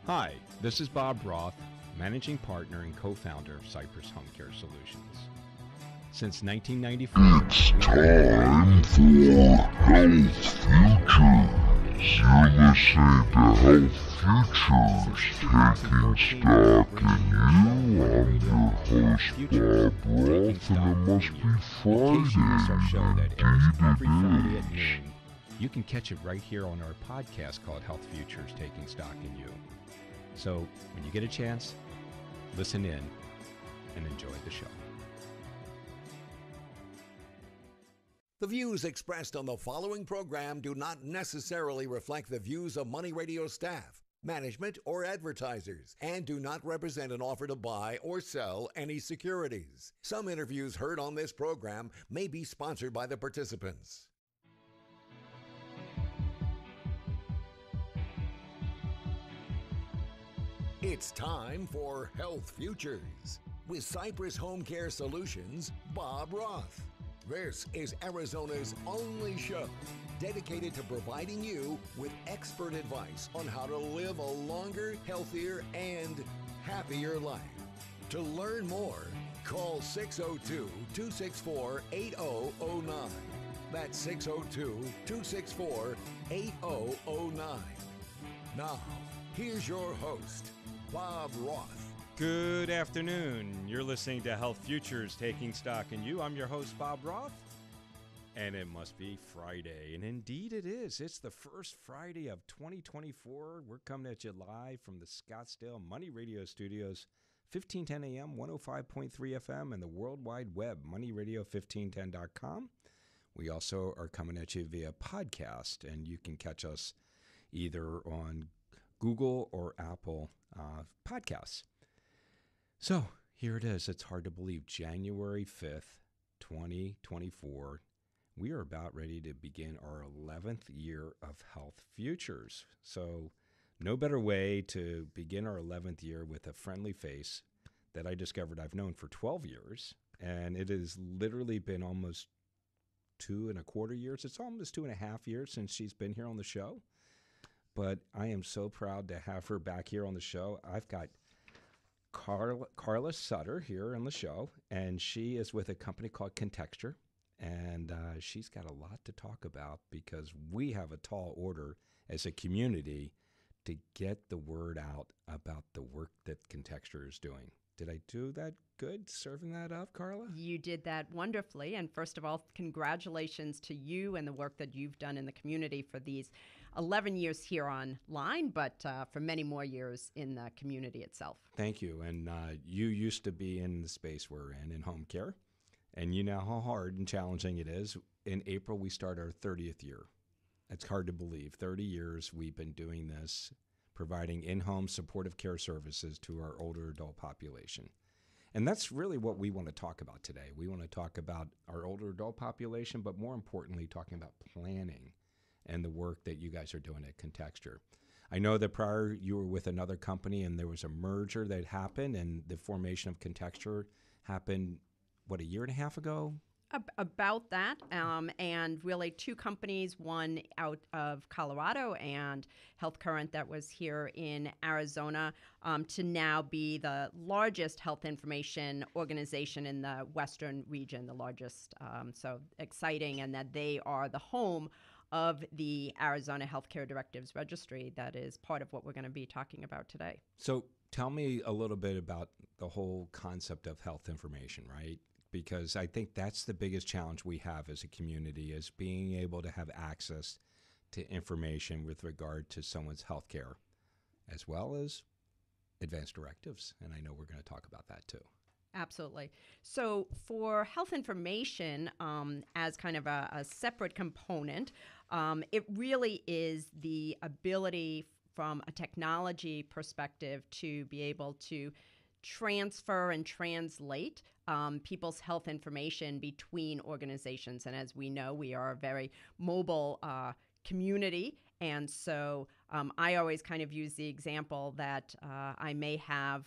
Hi, this is Bob Roth, Managing Partner and Co-Founder of Cypress Home Care Solutions. Since 1994, it's time for Health Futures. You're listening to Health Futures, taking stock in you. I'm your host, Bob Roth, and it must be Friday. Indeed it is. You can catch it right here on our podcast called Health Futures, Taking Stock in You. So when you get a chance, listen in and enjoy the show. The views expressed on the following program do not necessarily reflect the views of Money Radio staff, management, or advertisers, and do not represent an offer to buy or sell any securities. Some interviews heard on this program may be sponsored by the participants. It's time for Health Futures with Cypress Home Care Solutions, Bob Roth. This is Arizona's only show dedicated to providing you with expert advice on how to live a longer, healthier, and happier life. To learn more, call 602-264-8009. That's 602-264-8009. Now, here's your host, Bob Roth. Good afternoon. You're listening to Health Futures, Taking Stock in You. I'm your host, Bob Roth, and it must be Friday. And indeed it is. It's the first Friday of 2024. We're coming at you live from the Scottsdale Money Radio Studios, 1510 AM, 105.3 FM, and the World Wide Web, moneyradio1510.com. We also are coming at you via podcast, and you can catch us either on Google or Apple podcasts. So here it is. It's hard to believe. January 5th, 2024. We are about ready to begin our 11th year of Health Futures. So no better way to begin our 11th year with a friendly face that I discovered I've known for 12 years. And it has literally been almost 2.25 years. It's almost 2.5 years since she's been here on the show. But I am so proud to have her back here on the show. I've got Carla Sutter here on the show, and she is with a company called Contexture, and she's got a lot to talk about because we have a tall order as a community to get the word out about the work that Contexture is doing. Did I do that good, serving that up, Carla? You did that wonderfully, and first of all, congratulations to you and the work that you've done in the community for these 11 years here online, but for many more years in the community itself. Thank you. And you used to be in the space we're in home care, and you know how hard and challenging it is. In April, we start our 30th year. It's hard to believe. 30 years we've been doing this, providing in-home supportive care services to our older adult population. And that's really what we want to talk about today. We want to talk about our older adult population, but more importantly, talking about planning and the work that you guys are doing at Contexture. I know that prior you were with another company and there was a merger that happened and the formation of Contexture happened, what, 1.5 years ago? About that, and really two companies, one out of Colorado and Health Current that was here in Arizona, to now be the largest health information organization in the Western region, the largest. So exciting, and that they are the home of the Arizona Healthcare Directives Registry that is part of what we're going to be talking about today. So tell me a little bit about the whole concept of health information, right? Because I think that's the biggest challenge we have as a community is being able to have access to information with regard to someone's health care, as well as advanced directives. And I know we're going to talk about that too. Absolutely. So for health information, as kind of a separate component, it really is the ability from a technology perspective to be able to transfer and translate people's health information between organizations. And as we know, we are a very mobile community. And so I always kind of use the example that I may have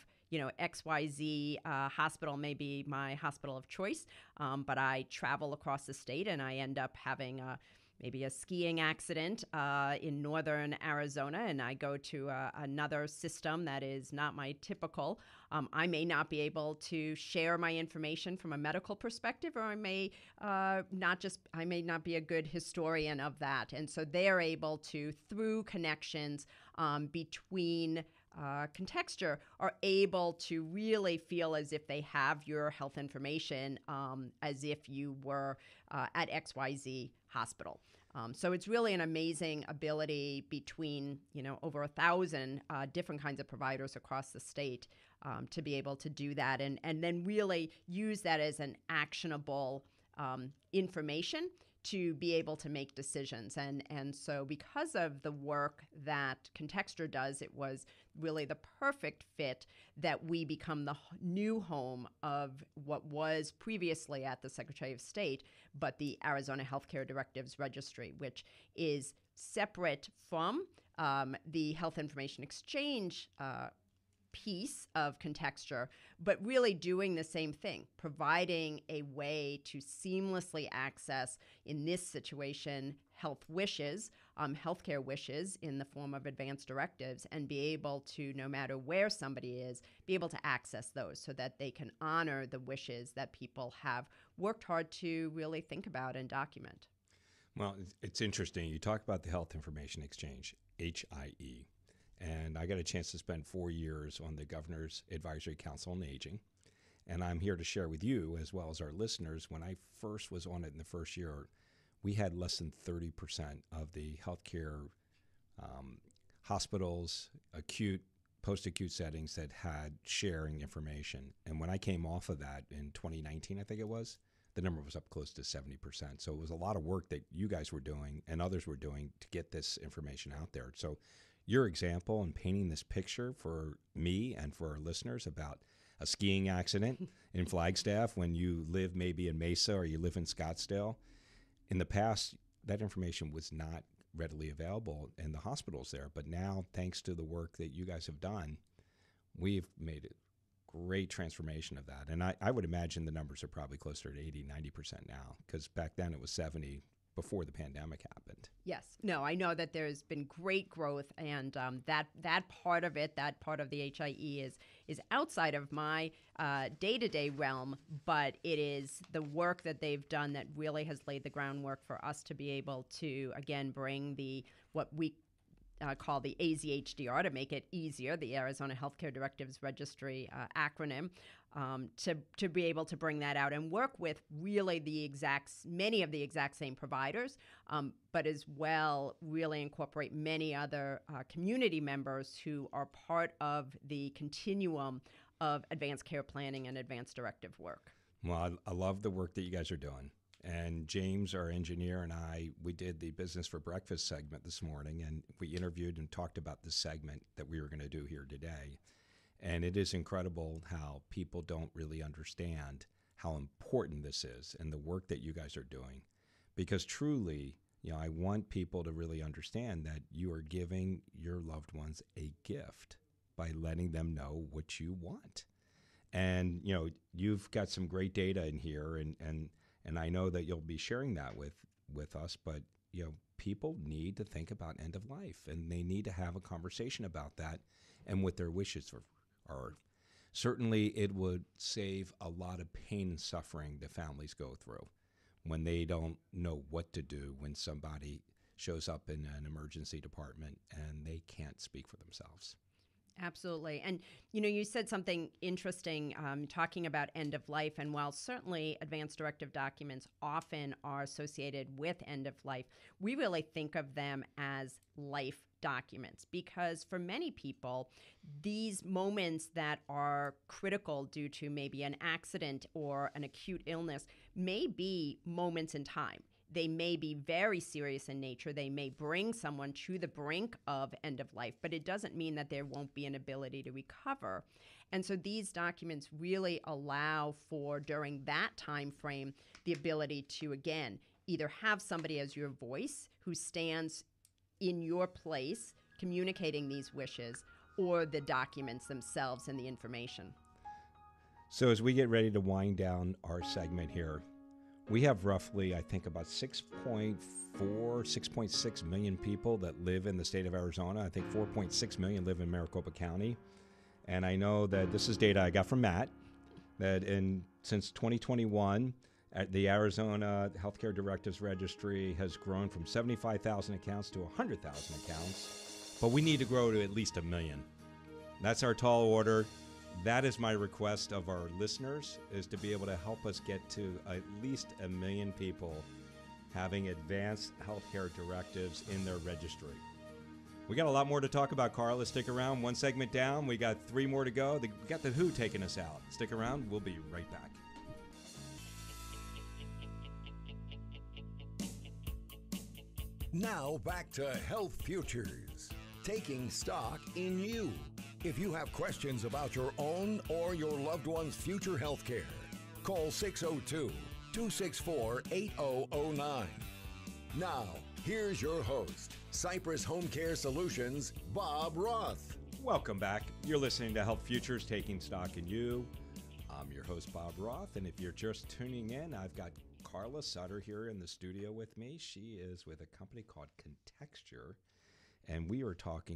XYZ hospital may be my hospital of choice, but I travel across the state and I end up having maybe a skiing accident in northern Arizona, and I go to another system that is not my typical, I may not be able to share my information from a medical perspective, or I may not be a good historian of that. And so they're able to, through connections between Contexture, are able to really feel as if they have your health information as if you were at XYZ hospital. So it's really an amazing ability between, over 1,000 different kinds of providers across the state to be able to do that and then really use that as an actionable information to be able to make decisions. And so because of the work that Contexture does, it was really the perfect fit that we become the new home of what was previously at the Secretary of State, but the Arizona Healthcare Directives Registry, which is separate from the Health Information Exchange piece of Contexture, but really doing the same thing, providing a way to seamlessly access, in this situation, healthcare wishes in the form of advanced directives, and be able to, no matter where somebody is, be able to access those so that they can honor the wishes that people have worked hard to really think about and document. Well, it's interesting. You talk about the Health Information Exchange, HIE. And I got a chance to spend 4 years on the Governor's Advisory Council on Aging. And I'm here to share with you, as well as our listeners, when I first was on it in the first year, we had less than 30% of the healthcare hospitals, acute, post-acute settings that had sharing information. And when I came off of that in 2019, I think it was, the number was up close to 70%. So it was a lot of work that you guys were doing and others were doing to get this information out there. So your example in painting this picture for me and for our listeners about a skiing accident in Flagstaff when you live maybe in Mesa or you live in Scottsdale. In the past, that information was not readily available in the hospitals there. But now, thanks to the work that you guys have done, we've made a great transformation of that. And I would imagine the numbers are probably closer to 80, 90% now, because back then it was 70 before the pandemic happened. Yes. No, I know that there's been great growth, and that part of it, that part of the HIE is outside of my day-to-day realm, but it is the work that they've done that really has laid the groundwork for us to be able to, again, bring what we call the AZHDR, to make it easier, the Arizona Healthcare Directives Registry acronym, to be able to bring that out and work with really many of the exact same providers, but as well really incorporate many other community members who are part of the continuum of advanced care planning and advanced directive work. Well, I love the work that you guys are doing. And James, our engineer, and we did the Business for Breakfast segment this morning, and we interviewed and talked about the segment that we were going to do here today. And it is incredible how people don't really understand how important this is and the work that you guys are doing. Because truly, I want people to really understand that you are giving your loved ones a gift by letting them know what you want. And, you've got some great data in here, and I know that you'll be sharing that with us, but, people need to think about end of life, and they need to have a conversation about that and what their wishes are. Certainly, it would save a lot of pain and suffering the families go through when they don't know what to do when somebody shows up in an emergency department and they can't speak for themselves. Absolutely. And, you said something interesting talking about end of life. And while certainly advanced directive documents often are associated with end of life, we really think of them as life documents, because for many people, these moments that are critical due to maybe an accident or an acute illness may be moments in time. They may be very serious in nature. They may bring someone to the brink of end of life, but it doesn't mean that there won't be an ability to recover. And so these documents really allow for, during that time frame, the ability to, again, either have somebody as your voice who stands in your place communicating these wishes, or the documents themselves and the information. So as we get ready to wind down our segment here, We have roughly, I think, about 6.6 million people that live in the state of Arizona. I think 4.6 million live in Maricopa County. And I know that this is data I got from Matt, that since 2021, the Arizona Healthcare Directives Registry has grown from 75,000 accounts to 100,000 accounts. But we need to grow to at least 1 million. That's our tall order. That is my request of our listeners, is to be able to help us get to at least 1 million people having advanced healthcare directives in their registry. We got a lot more to talk about, Carla. Stick around. One segment down. We got 3 more to go. We got the WHO taking us out. Stick around. We'll be right back. Now back to Health Futures, taking stock in you. If you have questions about your own or your loved one's future health care, call 602-264-8009. Now, here's your host, Cypress Home Care Solutions, Bob Roth. Welcome back. You're listening to Health Futures, Taking Stock in You. I'm your host, Bob Roth, and if you're just tuning in, I've got Carla Sutter here in the studio with me. She is with a company called Contexture, and we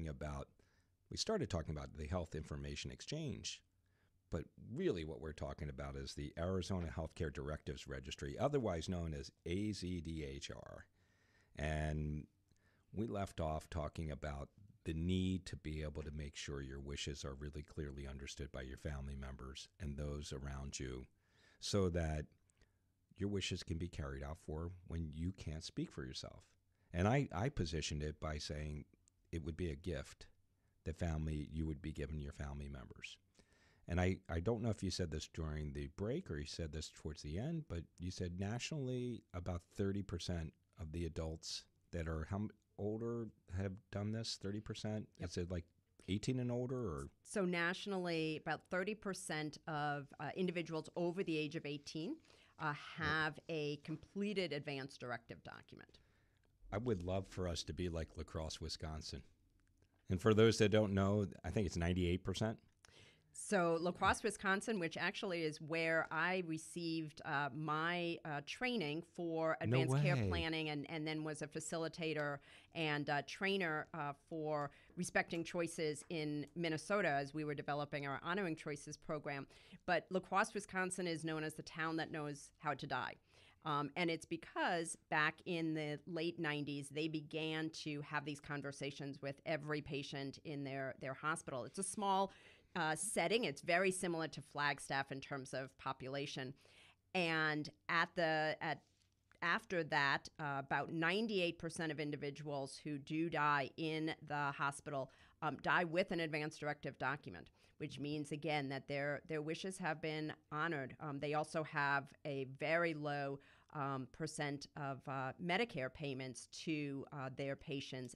started talking about the Health Information Exchange, but really what we're talking about is the Arizona Healthcare Directives Registry, otherwise known as AZDHR. And we left off talking about the need to be able to make sure your wishes are really clearly understood by your family members and those around you, so that your wishes can be carried out for when you can't speak for yourself. And I positioned it by saying it would be a gift you would be giving your family members. And I don't know if you said this during the break or you said this towards the end, but you said nationally about 30% of the adults that are older have done this, 30%? Yep. Is it like 18 and older? Or? So nationally, about 30% of individuals over the age of 18 have a completed advance directive document. I would love for us to be like La Crosse, Wisconsin. And for those that don't know, I think it's 98%. So La Crosse, Wisconsin, which actually is where I received my training for advanced care planning and then was a facilitator and trainer for respecting choices in Minnesota as we were developing our Honoring Choices program. But La Crosse, Wisconsin is known as the town that knows how to die. And it's because back in the late 90s, they began to have these conversations with every patient in their hospital. It's a small setting. It's very similar to Flagstaff in terms of population. And after that, about 98% of individuals who do die in the hospital die with an advance directive document, which means, again, that their wishes have been honored. They also have a very low percent of Medicare payments to their patients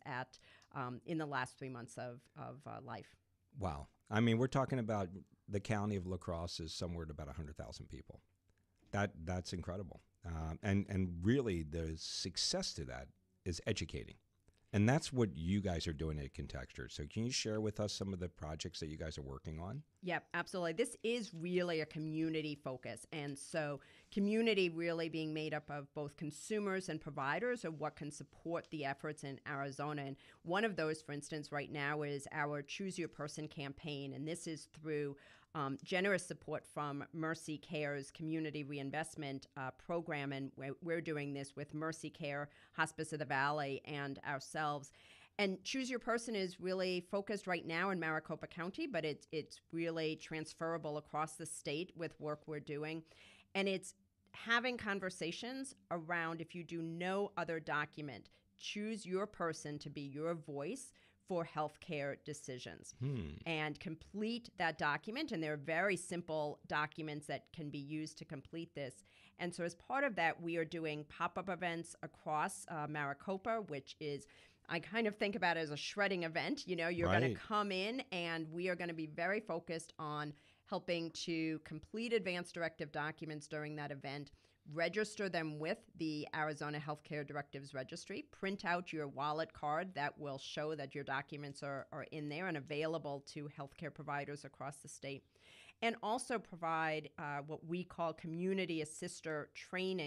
in the last 3 months of life. Wow. I mean, we're talking about the county of La Crosse is somewhere at about 100,000 people. That's incredible. And really, the success to that is educating. And that's what you guys are doing at Contexture. So can you share with us some of the projects that you guys are working on? Yep, absolutely. This is really a community focus. And so community really being made up of both consumers and providers of what can support the efforts in Arizona. And one of those, for instance, right now is our Choose Your Person campaign. And this is through generous support from Mercy Care's Community Reinvestment Program, and we're doing this with Mercy Care, Hospice of the Valley, and ourselves. And Choose Your Person is really focused right now in Maricopa County, but it's really transferable across the state with work we're doing. And it's having conversations around, if you do no other document, choose your person to be your voice for healthcare decisions and complete that document. And there are very simple documents that can be used to complete this. And so as part of that, we are doing pop-up events across Maricopa, which is, I kind of think about it as a shredding event. You know, you're going to come in and we are going to be very focused on helping to complete advance directive documents during that event, register them with the Arizona Healthcare Directives Registry, print out your wallet card that will show that your documents are in there and available to healthcare providers across the state, and also provide what we call community assister training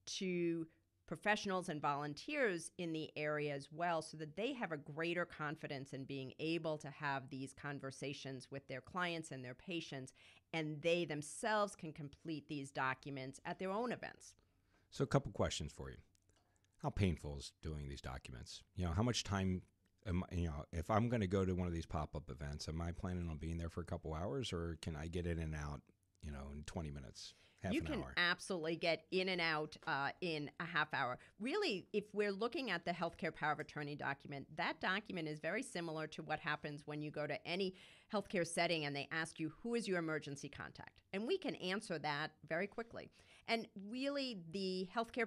to professionals and volunteers in the area as well, so that they have a greater confidence in being able to have these conversations with their clients and their patients, and they themselves can complete these documents at their own events. So a couple questions for you. How painful is doing these documents? How much time, if I'm going to go to one of these pop-up events, am I planning on being there for a couple hours, or can I get in and out, in 20 minutes? You can absolutely get in and out in a half hour. Really, if we're looking at the healthcare power of attorney document, that document is very similar to what happens when you go to any healthcare setting and they ask you, who is your emergency contact? And we can answer that very quickly. And really, the healthcare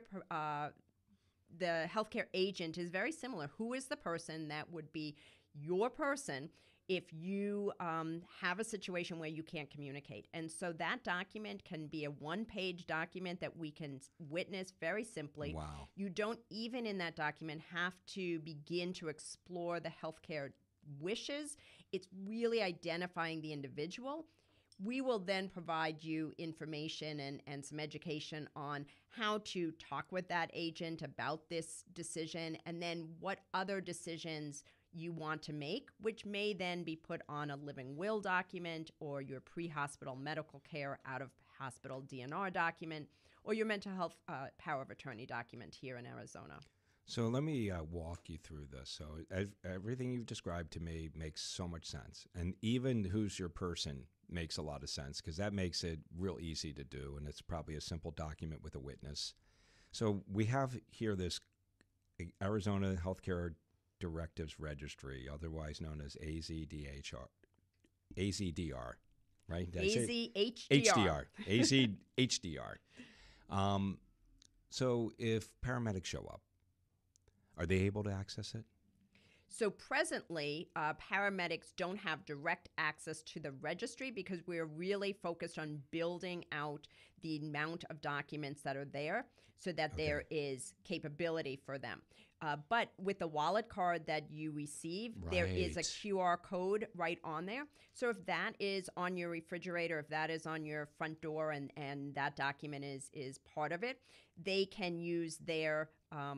agent is very similar. Who is the person that would be your person if you have a situation where you can't communicate? And so that document can be a one-page document that we can witness very simply. Wow. You don't even in that document have to begin to explore the healthcare wishes. It's really identifying the individual. We will then provide you information and some education on how to talk with that agent about this decision, and then what other decisions you want to make, which may then be put on a living will document, or your pre-hospital medical care out-of-hospital DNR document, or your mental health power of attorney document here in Arizona. So let me walk you through this. So everything you've described to me makes so much sense. And even who's your person makes a lot of sense, because that makes it real easy to do. And it's probably a simple document with a witness. So we have here this Arizona Healthcare Directives Registry, otherwise known as AZDR, right? AZHDR. AZHDR. So if paramedics show up, are they able to access it? So presently, paramedics don't have direct access to the registry because we're really focused on building out the amount of documents that are there so that there is capability for them. But with the wallet card that you receive, there is a QR code right on there. So if that is on your refrigerator, if that is on your front door, and that document is part of it, they can use their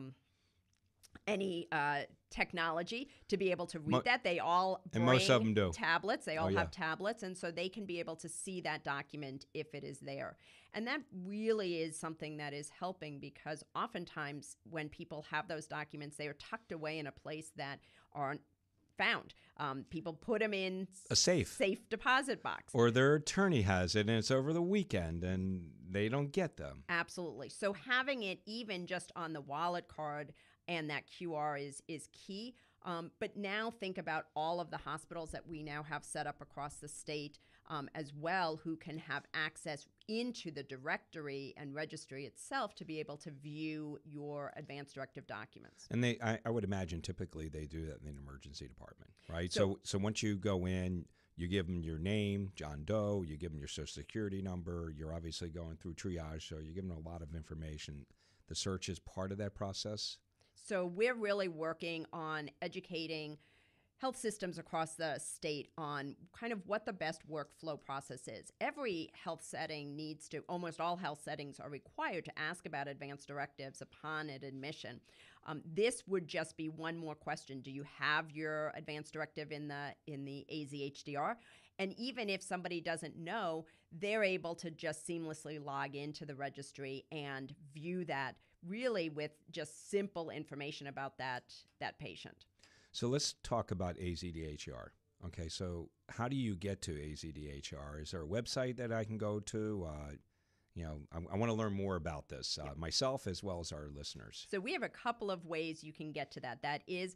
any technology to be able to read that. They all bring most of them do. tablets. They all have tablets, and so they can be able to see that document if it is there. And that really is something that is helping, because oftentimes when people have those documents, they are tucked away in a place that aren't found. People put them in a safe deposit box. Or their attorney has it, and it's over the weekend, and they don't get them. Absolutely. So having it even just on the wallet card and that QR is key. But now think about all of the hospitals that we now have set up across the state as well, who can have access into the directory and registry itself to be able to view your advance directive documents. And I would imagine typically they do that in the emergency department, right? So once you go in, you give them your name, John Doe, you give them your social security number, you're obviously going through triage, so you give them a lot of information. The search is part of that process. So we're really working on educating health systems across the state on kind of what the best workflow process is. Every health setting almost all health settings are required to ask about advance directives upon admission. This would just be one more question. Do you have your advance directive in the AZHDR? And even if somebody doesn't know, they're able to just seamlessly log into the registry and view that, really with just simple information about that patient. So let's talk about AZDHR. Okay, so how do you get to AZDHR? Is there a website that I can go to? I want to learn more about this, myself as well as our listeners. So we have a couple of ways you can get to that. That is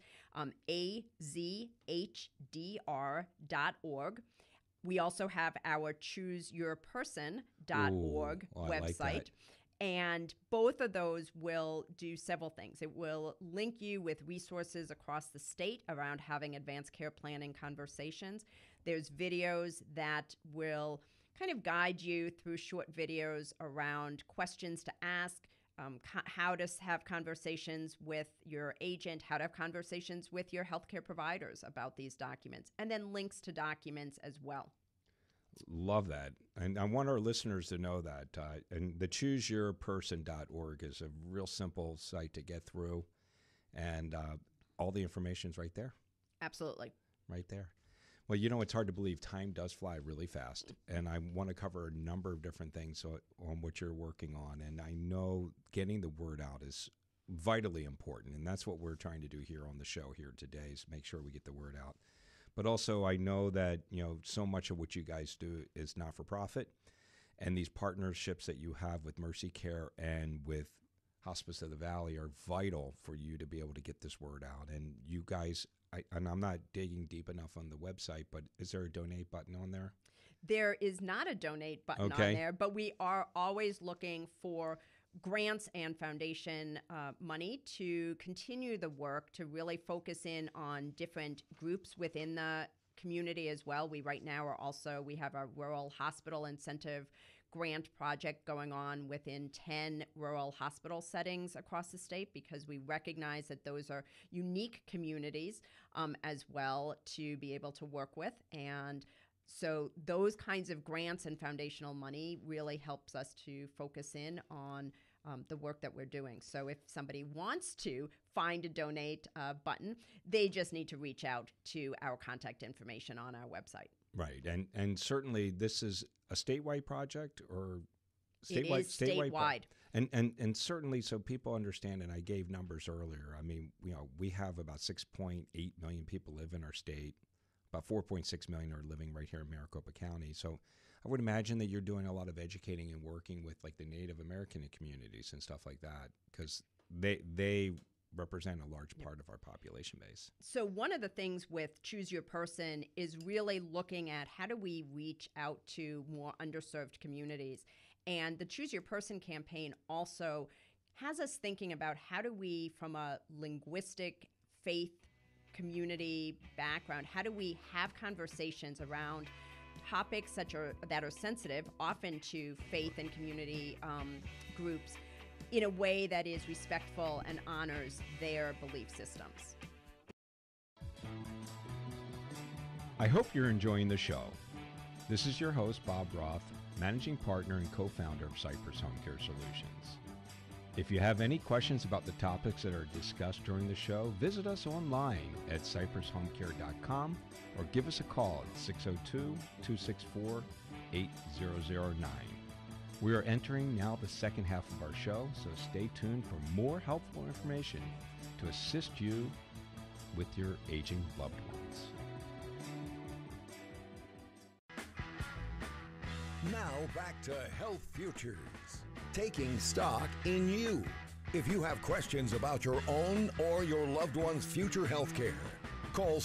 azhdr.org. We also have our chooseyourperson.org website. Like that. And both of those will do several things. It will link you with resources across the state around having advanced care planning conversations. There's videos that will kind of guide you through short videos around questions to ask, how to have conversations with your agent, how to have conversations with your healthcare providers about these documents, and then links to documents as well. Love that. And I want our listeners to know that. And the chooseyourperson.org is a real simple site to get through. And all the information's right there. Absolutely. Right there. Well, you know, it's hard to believe time does fly really fast. And I want to cover a number of different things on what you're working on. And I know getting the word out is vitally important. And that's what we're trying to do here on the show here today, is make sure we get the word out. But also, I know that, you know, so much of what you guys do is not-for-profit, and these partnerships that you have with Mercy Care and with Hospice of the Valley are vital for you to be able to get this word out. And you guys, and I'm not digging deep enough on the website, but is there a donate button on there? There is not a donate button on there, but we are always looking for grants and foundation money to continue the work, to really focus in on different groups within the community as well. We right now we have a rural hospital incentive grant project going on within 10 rural hospital settings across the state, because we recognize that those are unique communities as well to be able to work with. And so those kinds of grants and foundational money really helps us to focus in on the work that we're doing. So if somebody wants to find a donate button, they just need to reach out to our contact information on our website. Right. And certainly this is a statewide project, or statewide? It is statewide. And certainly, so people understand, and I gave numbers earlier. I mean, you know, we have about 6.8 million people live in our state. About 4.6 million are living right here in Maricopa County. So I would imagine that you're doing a lot of educating and working with like the Native American communities and stuff like that, because they represent a large part of our population base. So one of the things with Choose Your Person is really looking at how do we reach out to more underserved communities. And the Choose Your Person campaign also has us thinking about how do we, from a linguistic, faith, community background, how do we have conversations around topics that are sensitive, often to faith and community groups, in a way that is respectful and honors their belief systems. I hope you're enjoying the show. This is your host, Bob Roth, managing partner and co-founder of Cypress Home Care Solutions. If you have any questions about the topics that are discussed during the show, visit us online at cypresshomecare.com or give us a call at 602-264-8009. We are entering now the second half of our show, so stay tuned for more helpful information to assist you with your aging loved ones. Now back to Health Futures, taking stock in you. If you have questions about your own or your loved one's future health care, call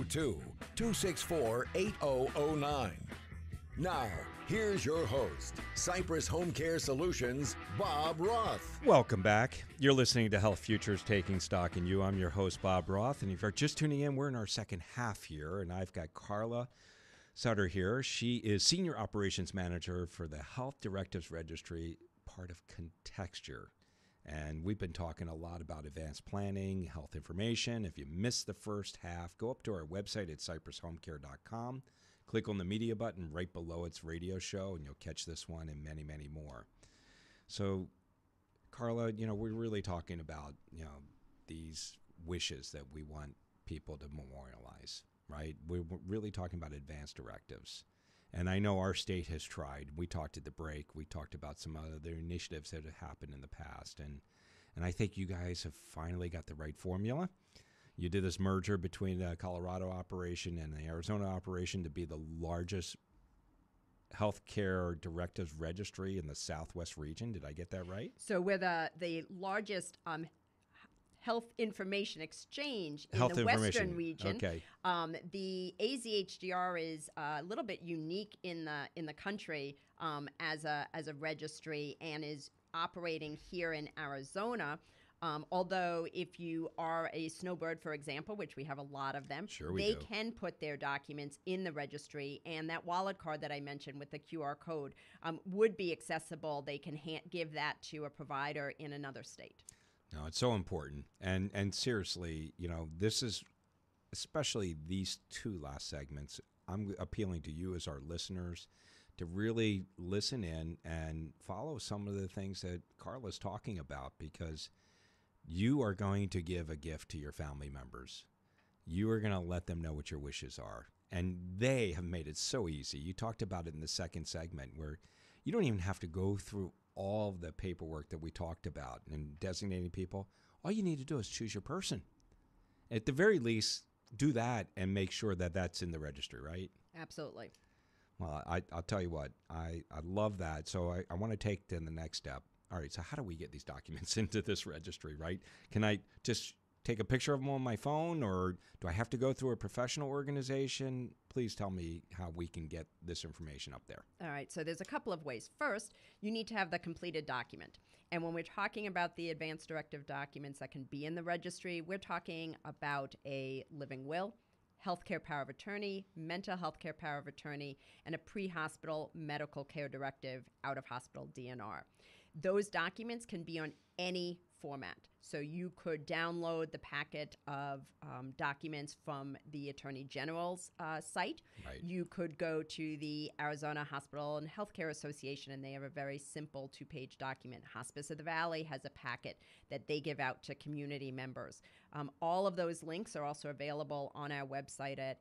602-264-8009. Now, here's your host, Cypress Home Care Solutions, Bob Roth. Welcome back. You're listening to Health Futures, Taking Stock in You. I'm your host, Bob Roth. And if you're just tuning in, we're in our second half here, and I've got Carla Sutter here. She is Senior Operations Manager for the Health Directives Registry, part of Contexture. And we've been talking a lot about advanced planning, health information. If you missed the first half, go up to our website at cypresshomecare.com. Click on the media button right below its radio show, and you'll catch this one and many, many more. So, Carla, you know, we're really talking about, you know, these wishes that we want people to memorialize, right? We're really talking about advanced directives. And I know our state has tried. We talked at the break. We talked about some other initiatives that have happened in the past. And I think you guys have finally got the right formula. You did this merger between the Colorado operation and the Arizona operation to be the largest healthcare directives registry in the Southwest region. Did I get that right? So we're the largest health information exchange in the Western region. Okay. The AZHDR is a little bit unique in the country as a registry, and is operating here in Arizona. Although if you are a snowbird, for example, which we have a lot of them, they can put their documents in the registry, and that wallet card that I mentioned with the QR code would be accessible. They can give that to a provider in another state. No, it's so important. And seriously, you know, this is, especially these two last segments, I'm appealing to you as our listeners to really listen in and follow some of the things that Carla's talking about, because you are going to give a gift to your family members. You are going to let them know what your wishes are. And they have made it so easy. You talked about it in the second segment where you don't even have to go through all of the paperwork that we talked about and designating people. All you need to do is choose your person. At the very least, do that and make sure that that's in the registry, right? Absolutely. Well, I'll tell you what, I love that. So I want to take then the next step. All right, so how do we get these documents into this registry, right? Can I just take a picture of them on my phone, or do I have to go through a professional organization? Please tell me how we can get this information up there. All right, so there's a couple of ways. First, you need to have the completed document. And when we're talking about the advanced directive documents that can be in the registry, we're talking about a living will, healthcare power of attorney, mental health care power of attorney, and a pre-hospital medical care directive, out-of-hospital DNR. Those documents can be on any format. So you could download the packet of documents from the Attorney General's site. Right. You could go to the Arizona Hospital and Healthcare Association, and they have a very simple 2-page document. Hospice of the Valley has a packet that they give out to community members. All of those links are also available on our website at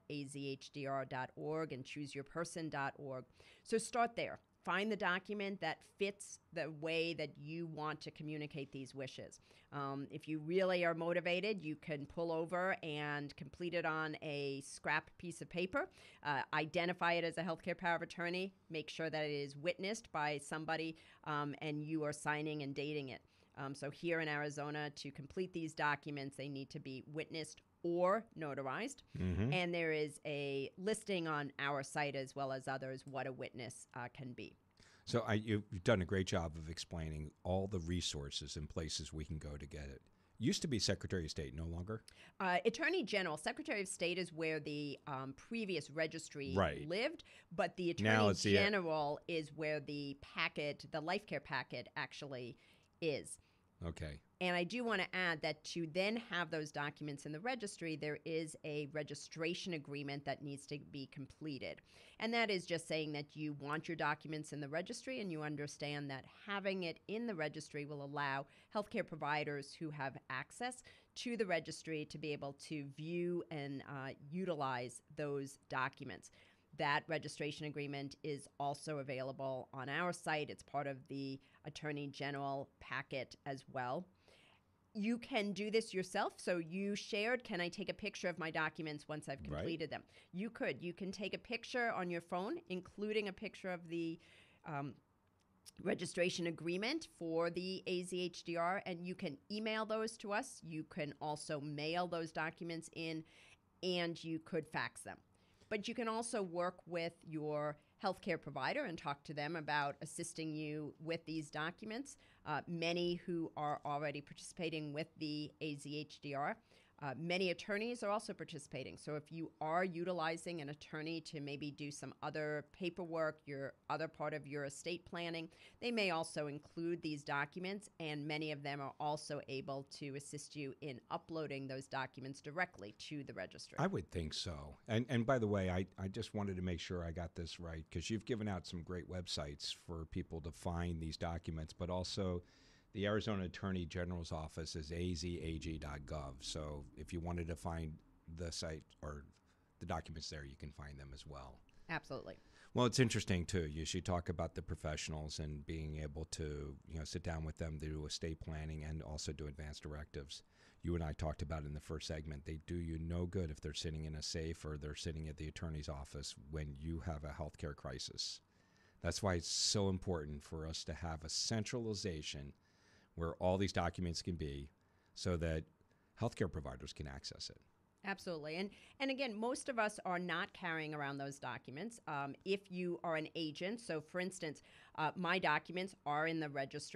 azhdr.org and chooseyourperson.org. So start there. Find the document that fits the way that you want to communicate these wishes. If you really are motivated, you can pull over and complete it on a scrap piece of paper, identify it as a healthcare power of attorney, make sure that it is witnessed by somebody, and you are signing and dating it. So here in Arizona, to complete these documents, they need to be witnessed or notarized. Mm-hmm. And there is a listing on our site as well as others what a witness can be. So you've done a great job of explaining all the resources and places we can go to get it. Used to be Secretary of State, no longer? Attorney General, Secretary of State is where the previous registry Right. lived, but the Now Attorney it's the- General is where the packet, the life care packet, actually is. Okay. And I do want to add that to then have those documents in the registry, there is a registration agreement that needs to be completed. And that is just saying that you want your documents in the registry and you understand that having it in the registry will allow healthcare providers who have access to the registry to be able to view and utilize those documents. That registration agreement is also available on our site. It's part of the Attorney General packet as well. You can do this yourself. So you shared, can I take a picture of my documents once I've completed them? You could. You can take a picture on your phone, including a picture of the registration agreement for the AZHDR, and you can email those to us. You can also mail those documents in, and you could fax them. But you can also work with your healthcare provider and talk to them about assisting you with these documents. Many who are already participating with the AZHDR. Many attorneys are also participating. So if you are utilizing an attorney to maybe do some other paperwork, your other part of your estate planning, they may also include these documents, and many of them are also able to assist you in uploading those documents directly to the registry. I would think so. And by the way, I just wanted to make sure I got this right, because you've given out some great websites for people to find these documents, but also the Arizona Attorney General's office is azag.gov. So if you wanted to find the site or the documents there, you can find them as well. Absolutely. Well, it's interesting, too. You should talk about the professionals and being able to, sit down with them to do estate planning and also do advanced directives. You and I talked about in the first segment, they do you no good if they're sitting in a safe or they're sitting at the attorney's office when you have a healthcare crisis. That's why it's so important for us to have a centralization where all these documents can be so that healthcare providers can access it. Absolutely. And again, most of us are not carrying around those documents. If you are an agent, so for instance, my documents are in the registry,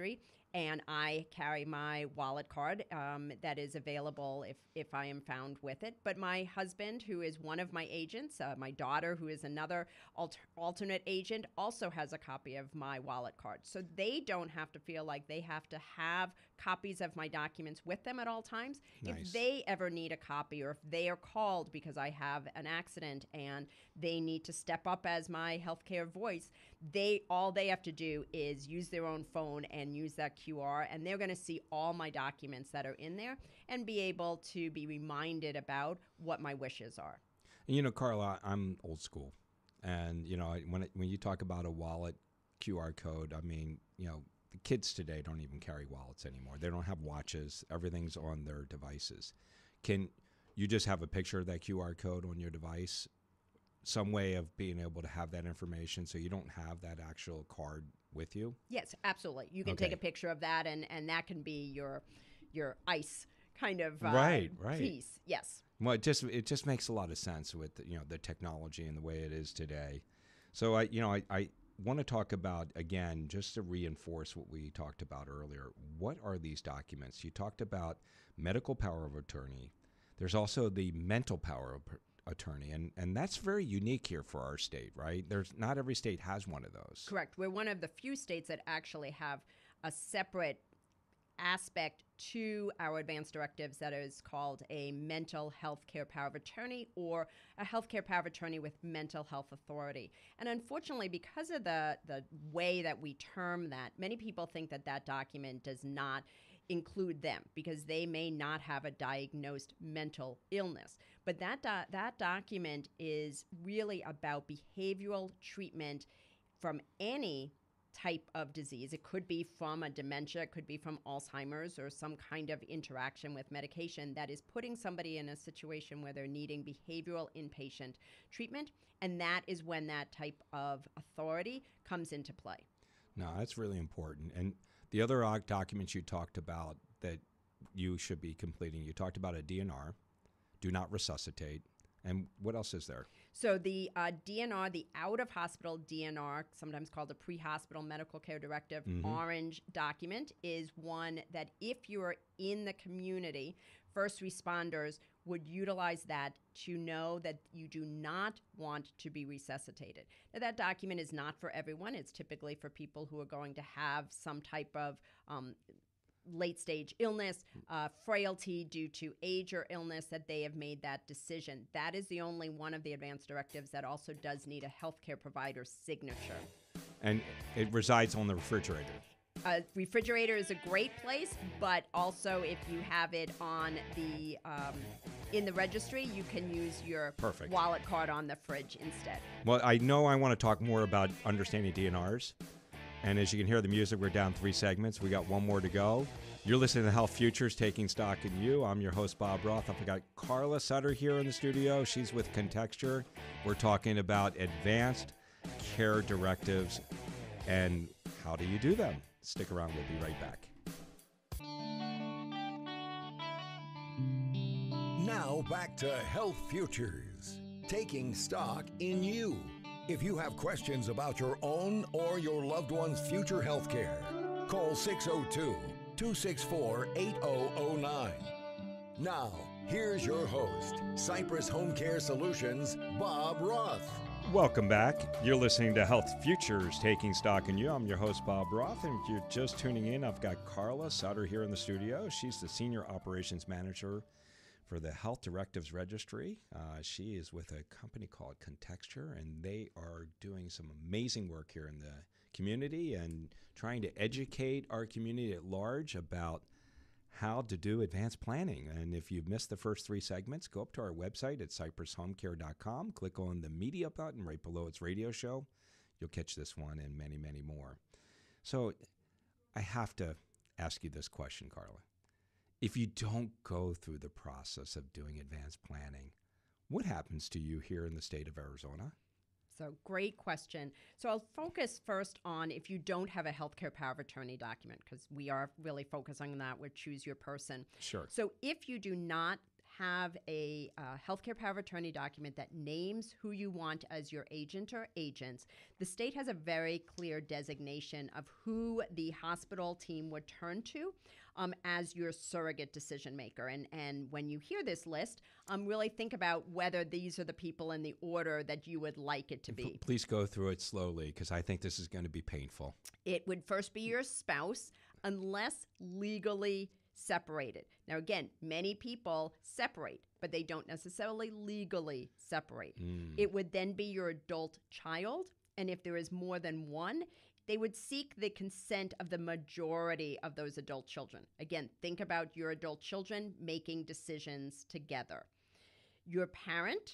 and I carry my wallet card that is available if I am found with it. But my husband, who is one of my agents, my daughter, who is another alternate agent, also has a copy of my wallet card. So they don't have to feel like they have to have copies of my documents with them at all times. Nice. If they ever need a copy, or if they are called because I have an accident and they need to step up as my healthcare voice, all they have to do is use their own phone and use that QR, and they're going to see all my documents that are in there and be able to be reminded about what my wishes are. You know, Carla, I'm old school. And, you know, when you talk about a wallet QR code, I mean, you know, the kids today don't even carry wallets anymore. They don't have watches. Everything's on their devices. Can you just have a picture of that QR code on your device? Some way of being able to have that information so you don't have that actual card with you? Yes, absolutely. You can take a picture of that, and that can be your ICE kind of right. piece. Yes. Well, it just makes a lot of sense with the technology and the way it is today. So I want to talk about, again, just to reinforce what we talked about earlier. What are these documents? You talked about medical power of attorney. There's also the mental power of attorney, and that's very unique here for our state, right? Not every state has one of those. Correct. We're one of the few states that actually have a separate aspect to our advanced directives that is called a mental health care power of attorney, or a healthcare power of attorney with mental health authority. And unfortunately, because of the way that we term that, many people think that document does not include them because they may not have a diagnosed mental illness. But that document is really about behavioral treatment from any type of disease. It could be from a dementia, it could be from Alzheimer's, or some kind of interaction with medication that is putting somebody in a situation where they're needing behavioral inpatient treatment. And that is when that type of authority comes into play. No, that's really important. And the other documents you talked about that you should be completing, you talked about a DNR, do not resuscitate. And what else is there? So the DNR, the out-of-hospital DNR, sometimes called a pre-hospital medical care directive, orange document, is one that if you are in the community, first responders would utilize that to know that you do not want to be resuscitated. Now, that document is not for everyone. It's typically for people who are going to have some type of late-stage illness, frailty due to age or illness, that they have made that decision. That is the only one of the advanced directives that also does need a healthcare provider's signature. And it resides on the refrigerator. A refrigerator is a great place, but also if you have it on the in the registry, you can use your wallet card on the fridge instead. Well, I know I want to talk more about understanding DNRs. And as you can hear the music, we're down 3 segments. We got one more to go. You're listening to Health Futures, Taking Stock in You. I'm your host, Bob Roth. I've got Carla Sutter here in the studio. She's with Contexture. We're talking about advanced care directives and how do you do them. Stick around. We'll be right back. Now back to Health Futures, Taking Stock in You. If you have questions about your own or your loved one's future health care, call 602-264-8009. Now, here's your host, Cypress Home Care Solutions, Bob Roth. Welcome back. You're listening to Health Futures, Taking Stock in You. I'm your host, Bob Roth, and if you're just tuning in, I've got Carla Sutter here in the studio. She's the Senior Operations Manager for the Health Directives Registry. She is with a company called Contexture, and they are doing some amazing work here in the community and trying to educate our community at large about how to do advanced planning. And if you've missed the first 3 segments, go up to our website at cypresshomecare.com, click on the media button right below its radio show. You'll catch this one and many, many more. So I have to ask you this question, Carla. If you don't go through the process of doing advanced planning, what happens to you here in the state of Arizona? So great question. So I'll focus first on if you don't have a healthcare power of attorney document, because we are really focusing on that with Choose Your Person. Sure. So if you do not have a healthcare power of attorney document that names who you want as your agent or agents, the state has a very clear designation of who the hospital team would turn to as your surrogate decision maker. And when you hear this list, really think about whether these are the people in the order that you would like it to be. Please go through it slowly, because I think this is going to be painful. It would first be your spouse, unless legally separated. Now, again, many people separate, but they don't necessarily legally separate. It would then be your adult child, and if there is more than one, they would seek the consent of the majority of those adult children. Again, think about your adult children making decisions together. Your parent,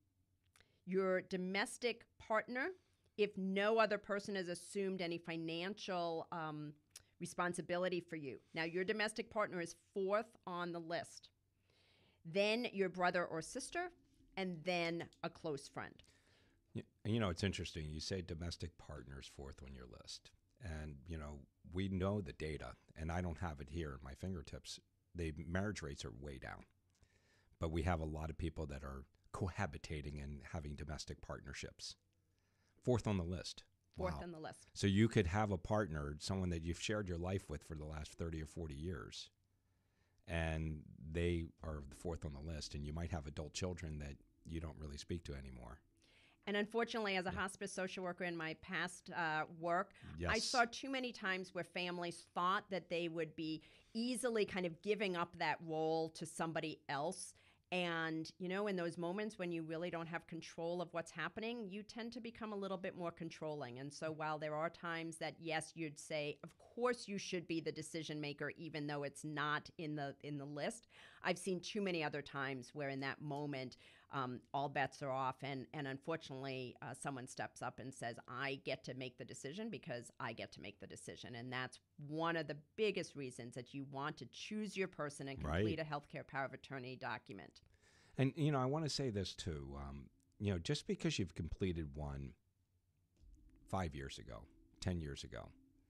your domestic partner, if no other person has assumed any financial responsibility for you. Now, your domestic partner is fourth on the list. Then your brother or sister, and then a close friend. You know, it's interesting. You say domestic partners fourth on your list. And, you know, we know the data, and I don't have it here at my fingertips. The marriage rates are way down. But we have a lot of people that are cohabitating and having domestic partnerships. Fourth on the list. Fourth Wow. on the list. So you could have a partner, someone that you've shared your life with for the last 30 or 40 years, and they are the fourth on the list, and you might have adult children that you don't really speak to anymore. And unfortunately, as a hospice social worker in my past work, Yes. I saw too many times where families thought that they would be easily kind of giving up that role to somebody else. And, you know, in those moments when you really don't have control of what's happening, you tend to become a little bit more controlling. And so while there are times that, yes, you'd say, of course you should be the decision maker, even though it's not in the list, I've seen too many other times where in that moment, all bets are off. And unfortunately, someone steps up and says, I get to make the decision because I get to make the decision. And that's one of the biggest reasons that you want to choose your person and complete a healthcare power of attorney document. And, you know, I want to say this too. You know, just because you've completed one 5 years ago, 10 years ago,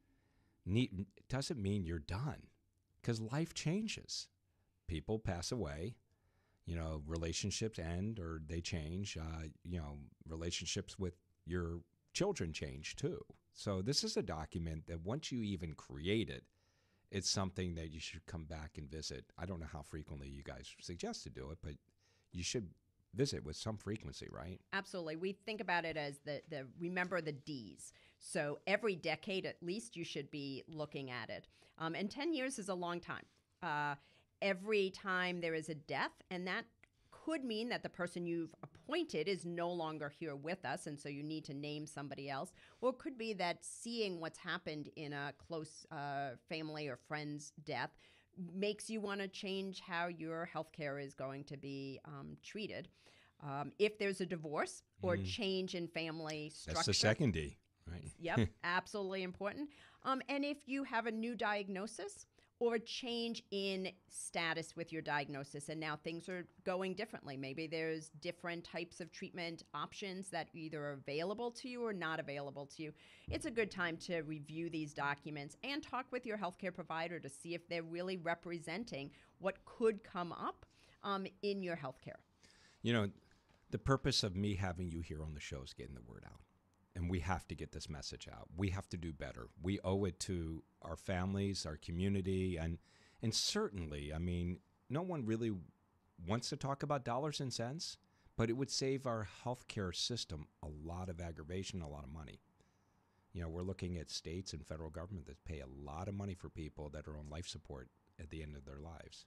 doesn't mean you're done, because life changes. People pass away. You know, relationships end or they change. You know, relationships with your children change too. So this is a document that once you even create it, it's something that you should come back and visit. I don't know how frequently you guys suggest to do it, but you should visit with some frequency, right? Absolutely. We think about it as the remember the D's. So every decade at least you should be looking at it. And 10 years is a long time. Every time there is a death, and that could mean that the person you've appointed is no longer here with us, and so you need to name somebody else. Or it could be that seeing what's happened in a close family or friend's death makes you want to change how your healthcare is going to be treated. If there's a divorce or change in family structure. That's the second D, right? Yep, absolutely important. And if you have a new diagnosis or a change in status with your diagnosis, and now things are going differently. Maybe there's different types of treatment options that either are available to you or not available to you. It's a good time to review these documents and talk with your healthcare provider to see if they're really representing what could come up in your healthcare. You know, the purpose of me having you here on the show is getting the word out. And we have to get this message out. We have to do better. We owe it to our families, our community, and certainly, I mean, no one really wants to talk about dollars and cents, but it would save our healthcare system a lot of aggravation, a lot of money. You know, we're looking at states and federal government that pay a lot of money for people that are on life support at the end of their lives.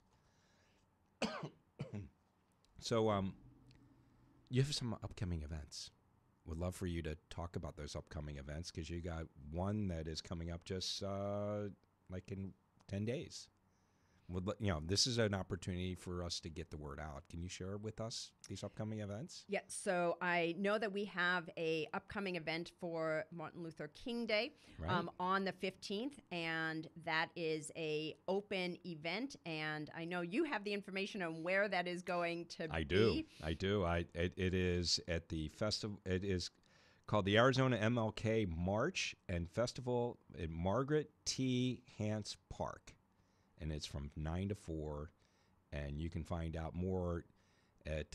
So, you have some upcoming events. Would love for you to talk about those upcoming events, because you got one that is coming up just like in 10 days. You know, this is an opportunity for us to get the word out. Can you share with us these upcoming events? Yeah, so I know that we have a upcoming event for Martin Luther King Day on the 15th, and that is a open event, and I know you have the information on where that is going to be. I do. It is at the festival. It is called the Arizona MLK March and Festival at Margaret T. Hance Park. And it's from 9 to 4. And you can find out more at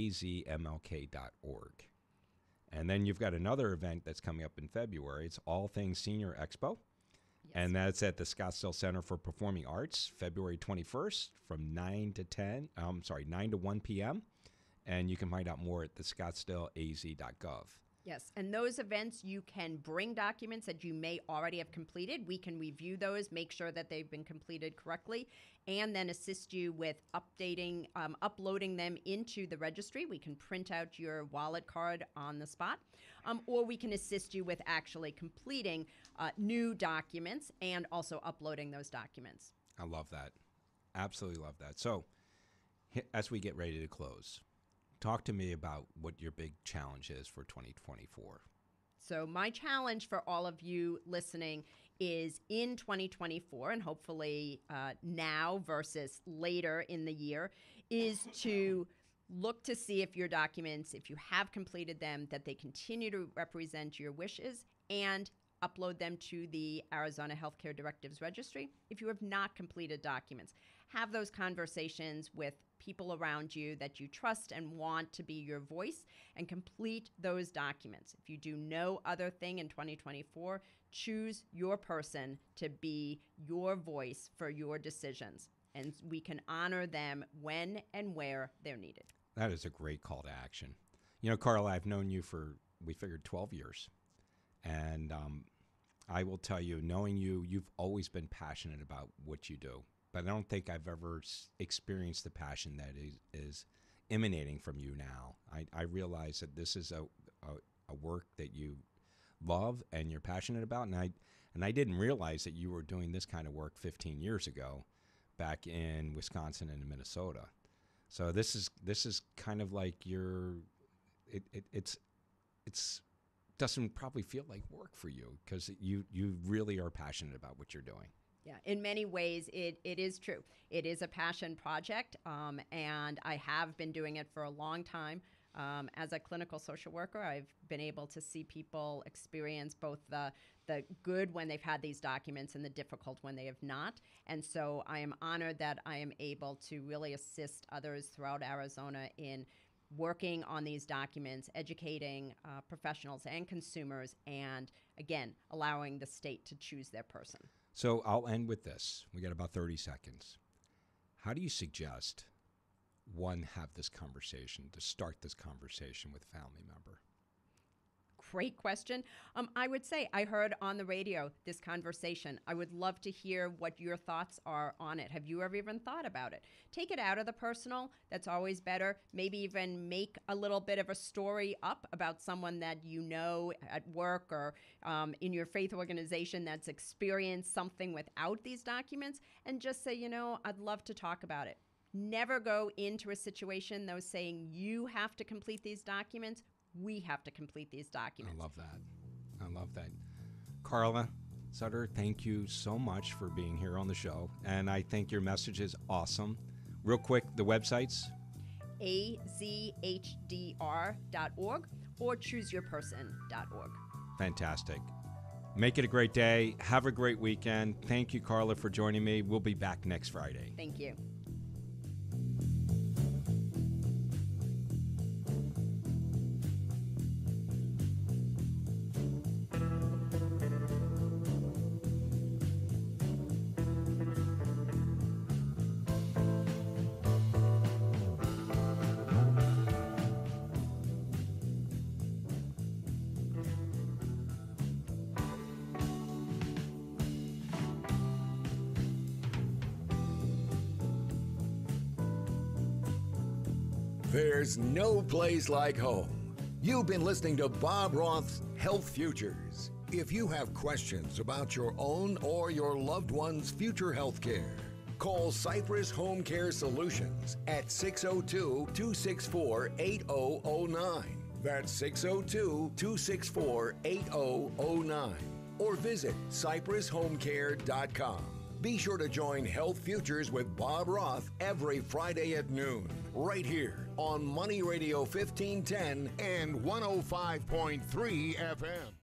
azmlk.org. And then you've got another event that's coming up in February. It's All Things Senior Expo. Yes. And that's at the Scottsdale Center for Performing Arts, February 21st from 9 to 1 p.m. And you can find out more at the scottsdaleaz.gov. Yes, and those events, you can bring documents that you may already have completed. We can review those, make sure that they've been completed correctly, and then assist you with uploading them into the registry. We can print out your wallet card on the spot, or we can assist you with actually completing new documents and also uploading those documents. I love that. Absolutely love that. So as we get ready to close, talk to me about what your big challenge is for 2024. So my challenge for all of you listening is in 2024, and hopefully now versus later in the year, is to look to see if your documents, if you have completed them, that they continue to represent your wishes, and upload them to the Arizona Healthcare Directives Registry. If you have not completed documents, have those conversations with people around you that you trust and want to be your voice, and complete those documents. If you do no other thing in 2024, choose your person to be your voice for your decisions, and we can honor them when and where they're needed. That is a great call to action. You know, Carla, I've known you for, we figured 12 years. And I will tell you, knowing you, you've always been passionate about what you do. But I don't think I've ever experienced the passion that is emanating from you now. I realize that this is a work that you love and you're passionate about. And I didn't realize that you were doing this kind of work 15 years ago back in Wisconsin and Minnesota. So this is kind of like it's doesn't probably feel like work for you, because you really are passionate about what you're doing. Yeah, in many ways, it is true. It is a passion project, and I have been doing it for a long time. As a clinical social worker, I've been able to see people experience both the good when they've had these documents and the difficult when they have not. And so I am honored that I am able to really assist others throughout Arizona in working on these documents, educating professionals and consumers, and again, allowing the state to choose their person. So I'll end with this. We got about 30 seconds. How do you suggest one have this conversation, to start this conversation with a family member? Great question. I would say I heard on the radio this conversation. I would love to hear what your thoughts are on it. Have you ever even thought about it? Take it out of the personal. That's always better. Maybe even make a little bit of a story up about someone that you know at work or in your faith organization that's experienced something without these documents, and just say, I'd love to talk about it. Never go into a situation, though, saying you have to complete these documents. We have to complete these documents. I love that. I love that. Carla Sutter, thank you so much for being here on the show. And I think your message is awesome. Real quick, the websites? azhdr.org or chooseyourperson.org. Fantastic. Make it a great day. Have a great weekend. Thank you, Carla, for joining me. We'll be back next Friday. Thank you. There's no place like home. You've been listening to Bob Roth's Health Futures. If you have questions about your own or your loved one's future health care, call Cypress Home Care Solutions at 602-264-8009. That's 602-264-8009. Or visit cypresshomecare.com. Be sure to join Health Futures with Bob Roth every Friday at noon, right here on Money Radio 1510 and 105.3 FM.